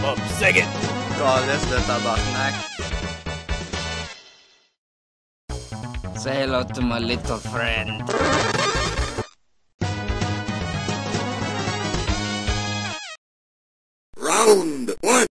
Sige! Goles de tabaknak. Say hello to my little friend. Round one.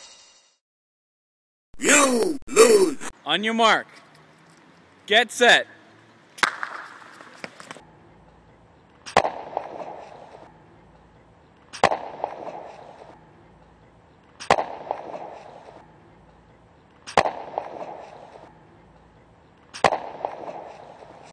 You lose. On your mark. Get set.